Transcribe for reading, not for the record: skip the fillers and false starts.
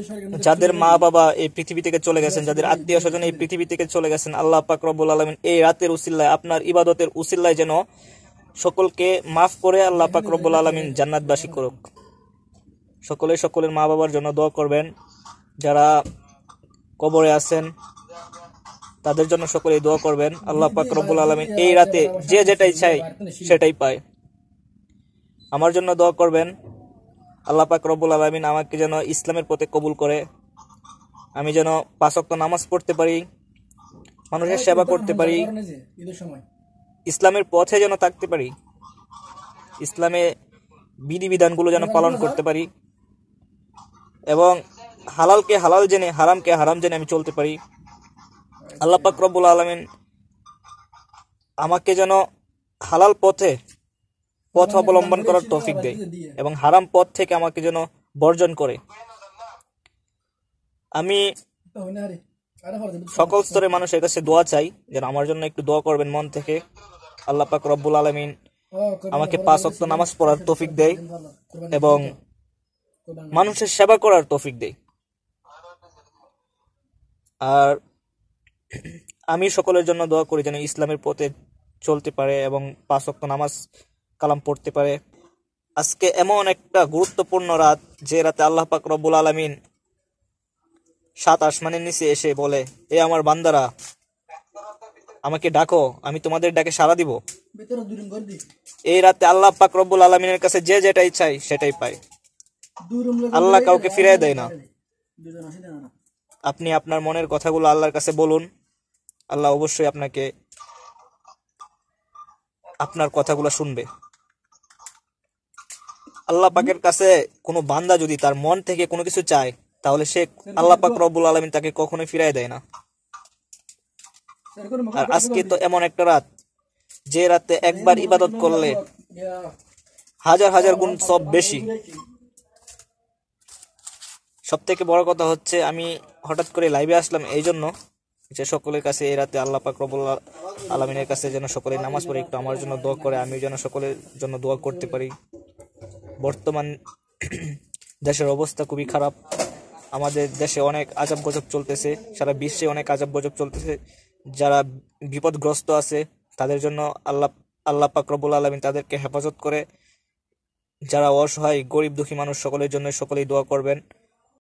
যাদের মা বাবা এই পৃথিবী থেকে চলে গেছেন, যাদের আত্মীয় স্বজন এই পৃথিবী থেকে চলে গেছেন, আল্লাহ পাক রব্বুল আলামিন এই রাতের উসিলায়, আপনার ইবাদতের উসিলায় যেন সকলকে মাফ করে আল্লাহ পাক রব্বুল আলামিন জান্নাতবাসী করুক। সকলে সকলের মা বাবার জন্য দোয়া করবেন। যারা কবরে আছেন তাদের জন্য সকলেই দোয়া করবেন। আল্লাহ পাক রব্বুল আলামিন এই রাতে যে যেটাই চাই সেটাই পায়। আমার জন্য দোয়া করবেন। আল্লাহ পাক রব্বুল আলামিন আমাকে যেন ইসলামের পথে কবুল করে, আমি যেন 5 ওয়াক্ত নামাজ পড়তে পারি, মানুষের সেবা করতে পারি, ইসলামের পথে যেন থাকতে পারি, ইসলামে বিধিবিধানগুলো যেন পালন করতে পারি, এবং হালালকে হালাল জেনে হারামকে হারাম জেনে আমি চলতে পারি। আল্লাহ পাক রব্বুল আলামিন আমাকে যেন হালাল পথ অবলম্বন করার তৌফিক দেয় এবং হারাম পথ থেকে আমাকে যেন বর্জন করে। আমি সকল স্তরের মানুষের কাছে দোয়া চাই, যেন আমার জন্য একটু দোয়া করবেন মন থেকে। আল্লাহ পাক রব্বুল আলামিন আমাকে 5 ওয়াক্ত নামাজ পড়ার তৌফিক দেয় এবং মানুষের সেবা করার তৌফিক দেয়। আর আমি সকলের জন্য দোয়া করি যেন ইসলামের পথে চলতে পারে এবং 5 ওয়াক্ত নামাজ কালাম পড়তে পারে। আজকে এমন একটা গুরুত্বপূর্ণ রাত, যে রাতে আল্লাহ পাক রব্বুল আলামিন 7 আসমানের নিচে এসে বলে, এ আমার বান্দারা আমাকে ডাকো, আমি তোমাদের ডাকে সাড়া দিব। এই রাতে আল্লাহ পাক রব্বুল আলামিনের কাছে যে যেটাই চাই সেটাই পায়। আল্লাহ কাউকে ফিরিয়ে দেয় না। আপনি আপনার মনের কথাগুলো আল্লাহর কাছে বলুন, আল্লাহ অবশ্যই আপনাকে আপনার কথাগুলো শুনবে। আল্লাহ পাকের কাছে কোনো বান্দা যদি তার মন থেকে কোনো কিছু চায়, তাহলে সে আল্লাহ পাক রব্বুল আলামিন তাকে কখনোই ফিরিয়ে দেয় না। আর আজকে তো এমন একটা রাত, যে রাতে একবার ইবাদত করলে হাজার হাজার গুণ সব বেশি। সব থেকে বড় কথা হচ্ছে, আমি হঠাৎ করে লাইভে আসলাম এই জন্য যে সকলের কাছে এই রাতে আল্লাহ পাক রব্বুল আলামিনের কাছে যেন সকলে নামাজ পড়ে একটু আমার জন্য দোয়া করে, আমি যেন সকলের জন্য দোয়া করতে পারি। বর্তমান দেশের অবস্থা খুবই খারাপ। আমাদের দেশে অনেক আজব গজব চলতেছে, সারা বিশ্বে অনেক আজব গজব চলতেছে। যারা বিপদগ্রস্ত আছে তাদের জন্য আল্লাহ পাক রব্বুল আলামিন তাদেরকে হেফাজত করে। যারা অসহায় গরিব দুঃখী মানুষ, সকলের জন্য সকলেই দোয়া করবেন।